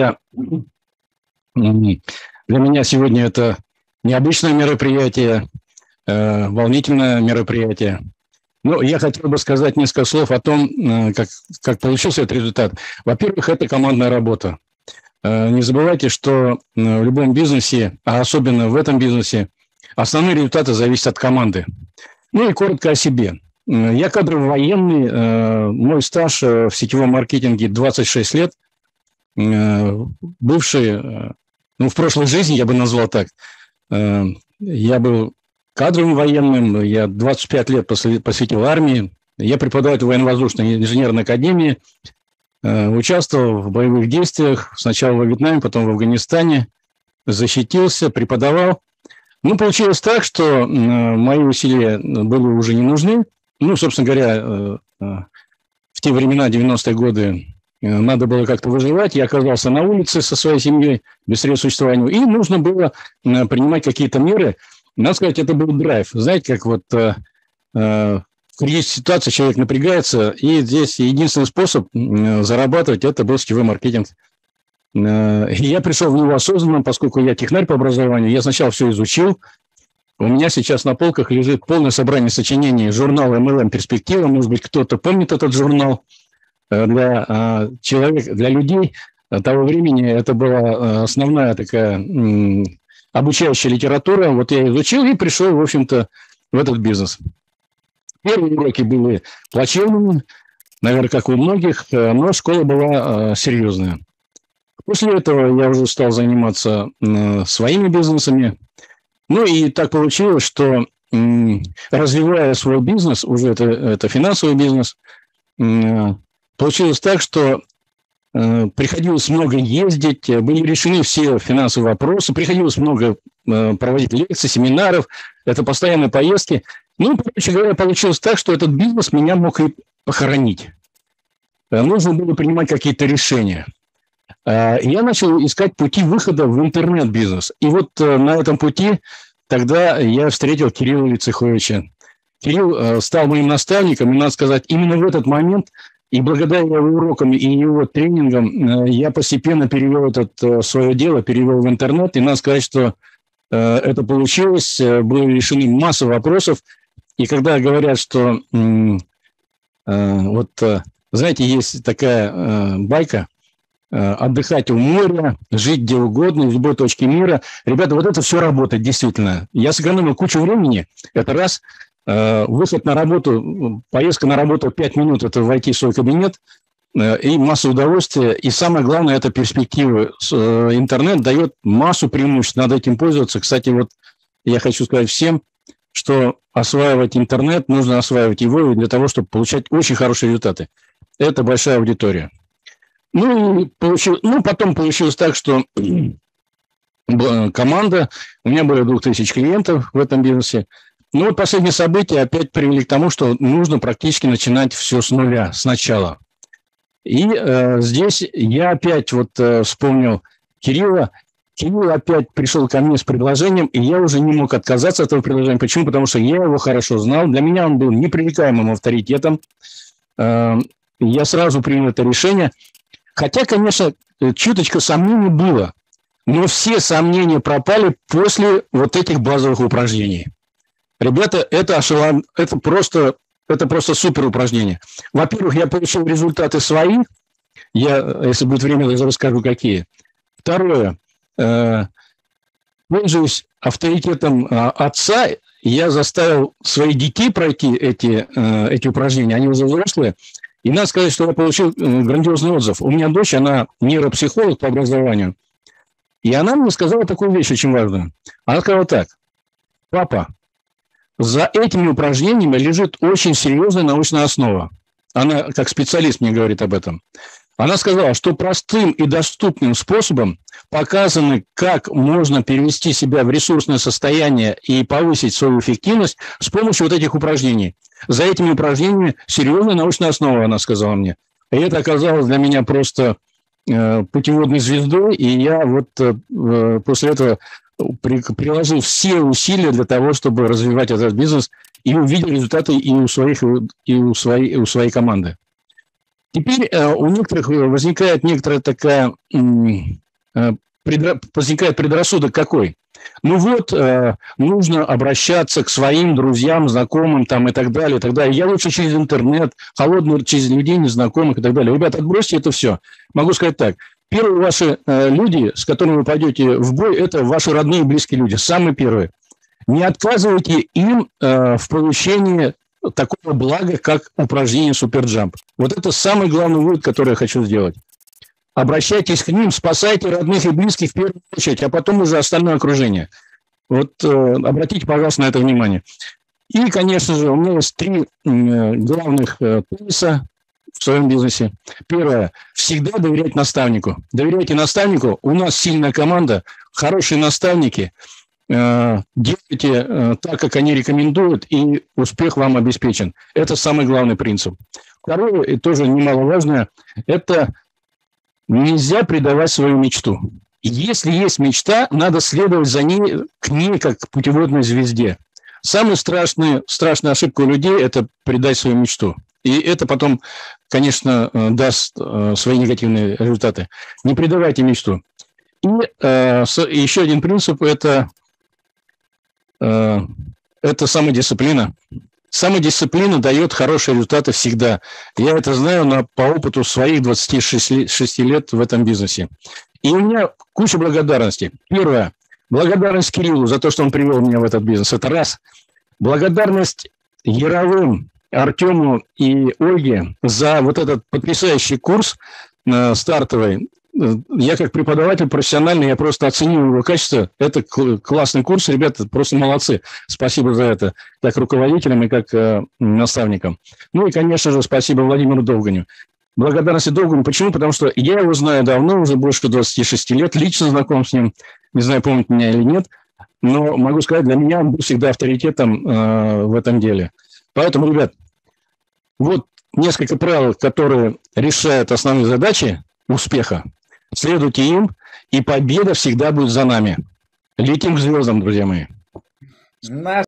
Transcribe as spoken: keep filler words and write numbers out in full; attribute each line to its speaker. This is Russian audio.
Speaker 1: говоря, для меня сегодня это необычное мероприятие, волнительное мероприятие. Ну, я хотел бы сказать несколько слов о том, как, как получился этот результат. Во-первых, это командная работа. Не забывайте, что в любом бизнесе, а особенно в этом бизнесе, основные результаты зависят от команды. Ну и коротко о себе. Я кадровый военный, мой стаж в сетевом маркетинге двадцать шесть лет. Бывший, ну, в прошлой жизни я бы назвал так, я был кадровым военным, я двадцать пять лет посвятил армии, я преподаватель военно-воздушной инженерной академии, участвовал в боевых действиях, сначала во Вьетнаме, потом в Афганистане, защитился, преподавал. Ну, получилось так, что мои усилия были уже не нужны. Ну, собственно говоря, в те времена, девяностые годы, надо было как-то выживать. Я оказался на улице со своей семьей, без средств существования, и нужно было принимать какие-то меры. Надо сказать, это был драйв. Знаете, как вот э, э, в кризисной ситуации человек напрягается, и здесь единственный способ э, зарабатывать – это был сетевой маркетинг. Э, и я пришел в него осознанно, поскольку я технарь по образованию, я сначала все изучил. У меня сейчас на полках лежит полное собрание сочинений журнала эм эл эм «Перспектива». Может быть, кто-то помнит этот журнал. Для э, человека, для людей того времени это была основная такая... Э, обучающая литература, вот я изучил и пришел, в общем-то, в этот бизнес. Первые уроки были плачевными, наверное, как у многих, но школа была серьезная. После этого я уже стал заниматься своими бизнесами. Ну и так получилось, что развивая свой бизнес, уже это, это финансовый бизнес, получилось так, что приходилось много ездить, были решены все финансовые вопросы, приходилось много проводить лекций, семинаров, это постоянные поездки. Ну, короче говоря, получилось так, что этот бизнес меня мог и похоронить. Нужно было принимать какие-то решения. Я начал искать пути выхода в интернет-бизнес. И вот на этом пути тогда я встретил Кирилла Лицеховича. Кирилл стал моим наставником, и, надо сказать, именно в этот момент... И благодаря его урокам и его тренингам я постепенно перевел это свое дело, перевел в интернет. И надо сказать, что это получилось, были решены масса вопросов. И когда говорят, что вот, знаете, есть такая байка, отдыхать у моря, жить где угодно, в любой точке мира. Ребята, вот это все работает, действительно. Я сэкономил кучу времени, это раз. Выход на работу, поездка на работу пять минут – это войти в свой кабинет, и масса удовольствия. И самое главное – это перспективы. Интернет дает массу преимуществ, надо этим пользоваться. Кстати, вот я хочу сказать всем, что осваивать интернет, нужно осваивать его для того, чтобы получать очень хорошие результаты. Это большая аудитория. Ну, и получил, ну потом получилось так, что команда, у меня более двух тысяч клиентов в этом бизнесе. Ну, вот последние события опять привели к тому, что нужно практически начинать все с нуля, сначала. И э, здесь я опять вот э, вспомнил Кирилла. Кирилл опять пришел ко мне с предложением, и я уже не мог отказаться от этого предложения. Почему? Потому что я его хорошо знал. Для меня он был непререкаемым авторитетом. Э, я сразу принял это решение. Хотя, конечно, чуточка сомнений было. Но все сомнения пропали после вот этих базовых упражнений. Ребята, это, ошелом... это, просто, это просто супер упражнение. Во-первых, я получил результаты свои. Я, если будет время, даже расскажу, какие. Второе. Пользуясь авторитетом отца, я заставил своих детей пройти эти, эти упражнения. Они уже взрослые. И надо сказать, что я получил грандиозный отзыв. У меня дочь, она нейропсихолог по образованию. И она мне сказала такую вещь очень важную. Она сказала так. Папа, за этими упражнениями лежит очень серьезная научная основа. Она, как специалист, мне говорит об этом. Она сказала, что простым и доступным способом показано, как можно перевести себя в ресурсное состояние и повысить свою эффективность с помощью вот этих упражнений. За этими упражнениями серьезная научная основа, она сказала мне. И это оказалось для меня просто э, путеводной звездой, и я вот э, после этого приложил все усилия для того, чтобы развивать этот бизнес, и увидел результаты и у своих, и у своей, и у своей команды. Теперь э, у некоторых возникает некоторая такая, э, предра... возникает предрассудок какой? Ну вот, э, нужно обращаться к своим друзьям, знакомым там и так далее, и так далее. Я лучше через интернет, холодную через людей, незнакомых и так далее. Ребята, отбросьте это все. Могу сказать так. Первые ваши э, люди, с которыми вы пойдете в бой, это ваши родные и близкие люди. Самые первые. Не отказывайте им э, в получении такого блага, как упражнение суперджамп. Вот это самый главный вывод, который я хочу сделать. Обращайтесь к ним, спасайте родных и близких в первую очередь, а потом уже остальное окружение. Вот э, обратите, пожалуйста, на это внимание. И, конечно же, у меня есть три э, главных э, тезиса в своем бизнесе. Первое. Всегда доверять наставнику. Доверяйте наставнику. У нас сильная команда, хорошие наставники. Э, делайте э, так, как они рекомендуют, и успех вам обеспечен. Это самый главный принцип. Второе, и тоже немаловажное, это нельзя предавать свою мечту. Если есть мечта, надо следовать за ней, к ней, как к путеводной звезде. Самая страшная, страшная ошибка у людей – это предать свою мечту. И это потом, конечно, даст свои негативные результаты. Не предавайте мечту. И э, еще один принцип – это, э, это самодисциплина. Самодисциплина дает хорошие результаты всегда. Я это знаю на, по опыту своих двадцати шести лет в этом бизнесе. И у меня куча благодарности. Первое. Благодарность Кириллу за то, что он привел меня в этот бизнес. Это раз. Благодарность Яровым, Артему и Ольге за вот этот потрясающий курс э, стартовый. Я как преподаватель профессиональный, я просто оценил его качество. Это классный курс, ребята, просто молодцы. Спасибо за это, как руководителям и как э, наставникам. Ну и, конечно же, спасибо Владимиру Довганю. Благодарность Довганю. Почему? Потому что я его знаю давно, уже больше двадцати шести лет, лично знаком с ним. Не знаю, помнит меня или нет, но могу сказать, для меня он был всегда авторитетом э, в этом деле. Поэтому, ребят, вот несколько правил, которые решают основные задачи успеха. Следуйте им, и победа всегда будет за нами. Летим к звездам, друзья мои.